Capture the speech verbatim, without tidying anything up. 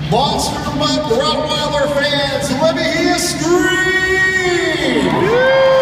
Monster Mutt Rottweiler fans, let me hear you scream!